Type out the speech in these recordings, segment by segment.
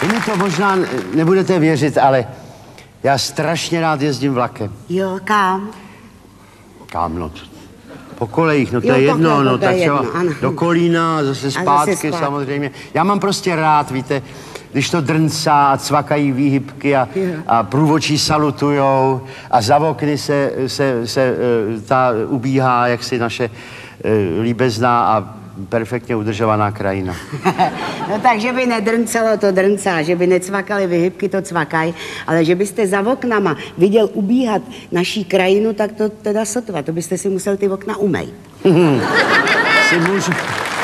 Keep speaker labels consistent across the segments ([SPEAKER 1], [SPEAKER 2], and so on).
[SPEAKER 1] Vy mi to možná nebudete věřit, ale já strašně rád jezdím vlakem.
[SPEAKER 2] Jo, kam?
[SPEAKER 1] Kam, no? Po kolejích, no to je jedno, no tak třeba do Kolína a zase zpátky samozřejmě. Já mám prostě rád, víte, když to drncá a cvakají výhybky a průvodčí salutujou a za okny se ta ubíhá jaksi naše líbezná a perfektně udržovaná krajina.
[SPEAKER 2] No takže by nedrncalo, to drncá, že by necvakaly vyhybky, to cvakají, ale že byste za oknama viděl ubíhat naší krajinu, tak to teda sotva, to byste si musel ty okna umýt.
[SPEAKER 1] Si můžu...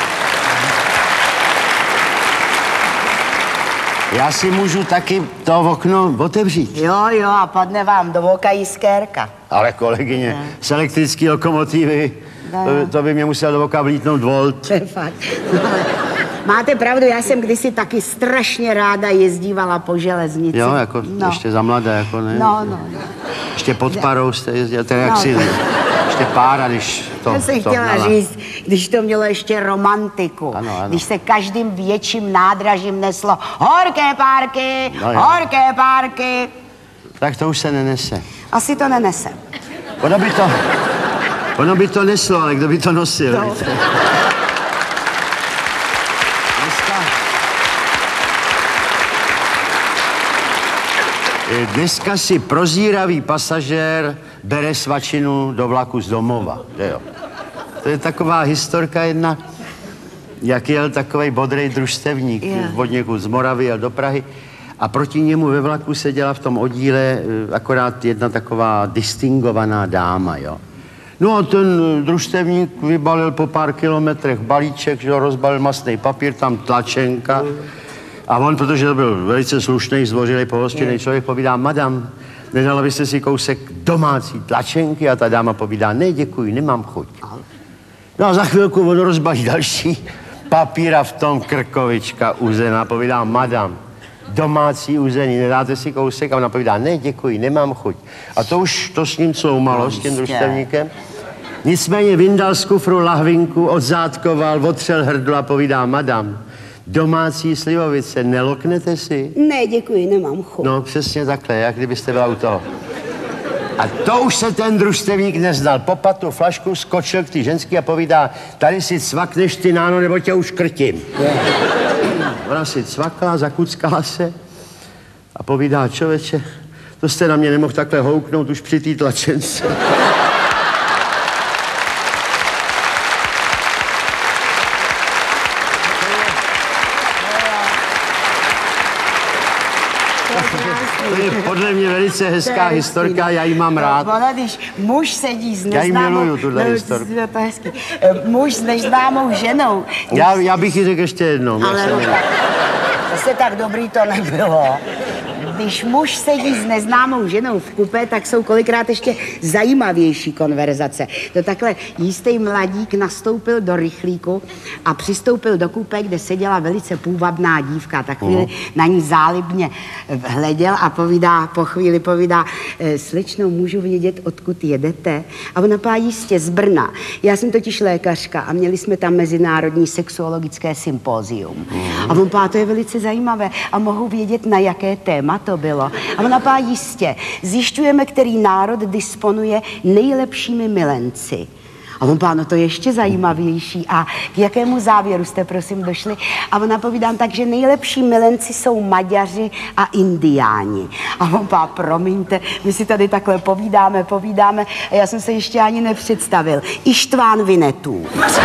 [SPEAKER 1] Já si můžu taky to okno otevřít.
[SPEAKER 2] Jo, a padne vám do oka jiskérka.
[SPEAKER 1] Ale kolegyně, z elektrické lokomotivy, to by mě musel do oka vlítnout Volt.
[SPEAKER 2] To je fakt. No, ale máte pravdu, já jsem kdysi taky strašně ráda jezdívala po železnici.
[SPEAKER 1] Jo, jako ještě za mladé, jako ne?
[SPEAKER 2] No.
[SPEAKER 1] Ještě pod parou jste jezdila, to je jak si... Ještě pára, když to...
[SPEAKER 2] Já jsem chtěla říct, když to mělo ještě romantiku.
[SPEAKER 1] Ano.
[SPEAKER 2] Když se každým větším nádražím neslo horké párky, horké párky.
[SPEAKER 1] Tak to už se nenese.
[SPEAKER 2] Asi to nenese.
[SPEAKER 1] Ono by to neslo, ale kdo by to nosil, víte? Dneska si prozíravý pasažér bere svačinu do vlaku z domova, jo. To je taková historka jedna, jak jel takovej bodrej družstevník od někud z Moravy jel do Prahy a proti němu ve vlaku seděla v tom oddíle akorát jedna taková distingovaná dáma, jo. No a ten družstevník vybalil po pár kilometrech balíček, že ho rozbalil mastný papír, tam tlačenka. A on, protože to byl velice slušný, zdvořilý, pohostinný člověk, povídá, madam, nedala byste si kousek domácí tlačenky? A ta dáma povídá, ne, děkuji, nemám chuť. No a za chvilku on rozbalí další papír a v tom krkovička uzená. Povídá, madam, domácí uzený, nedáte si kousek? A ona povídá, ne, děkuji, nemám chuť. A to už to s ním cloumalo, s tím družstevníkem. Nicméně vyndal z kufru lahvinku, odzátkoval, otřel hrdlo a povídá, madam, domácí slivovice, neloknete si?
[SPEAKER 2] Ne, děkuji, nemám chuť.
[SPEAKER 1] No, přesně takhle, jak kdybyste byla u toho. A to už se ten družstevník neznal. Popad tu flašku, skočil k té ženský a povídá, tady si cvakneš ty náno, nebo tě už krtím. Ona si cvakla, zakuckala se a povídá, člověče, to jste na mě nemohl takhle houknout už při té tlačence. To je podle mě velice hezká historka, já ji mám rád.
[SPEAKER 2] Ona, když muž sedí s neznámou...
[SPEAKER 1] Já ji miluju, tuhle historku.
[SPEAKER 2] To je hezky. Muž s neznámou ženou.
[SPEAKER 1] Já bych ji řekl ještě jednou.
[SPEAKER 2] Ale zase tak dobrý to nebylo. Když muž sedí s neznámou ženou v kupé, tak jsou kolikrát ještě zajímavější konverzace. To takhle jistý mladík nastoupil do rychlíku a přistoupil do kupé, kde seděla velice půvabná dívka. Tak chvíli na ní zálibně hleděl a po chvíli povídá, slečno, můžu vědět, odkud jedete? A ona pá, jistě, z Brna. Já jsem totiž lékařka a měli jsme tam mezinárodní sexuologické sympózium. A on pá, to je velice zajímavé a mohu vědět, na jaké téma to bylo. A ona pá, jistě, zjišťujeme, který národ disponuje nejlepšími milenci. A on pá, no to je ještě zajímavější. A k jakému závěru jste, prosím, došli? A ona povídám tak, že nejlepší milenci jsou Maďaři a Indiáni. A on pá, promiňte, my si tady takhle povídáme a já jsem se ještě ani nepředstavil. Ištván Vinetů.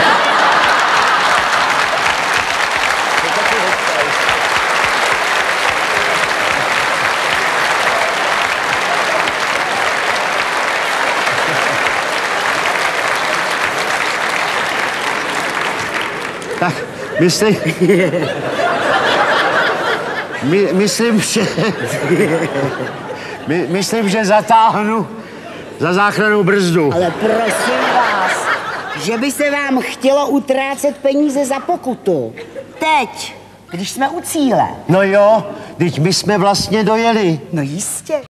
[SPEAKER 1] Tak, myslím, že zatáhnu za záchrannou brzdu.
[SPEAKER 2] Ale prosím vás, že by se vám chtělo utrácet peníze za pokutu. Teď, když jsme u cíle.
[SPEAKER 1] No jo, teď my jsme vlastně dojeli.
[SPEAKER 2] No jistě.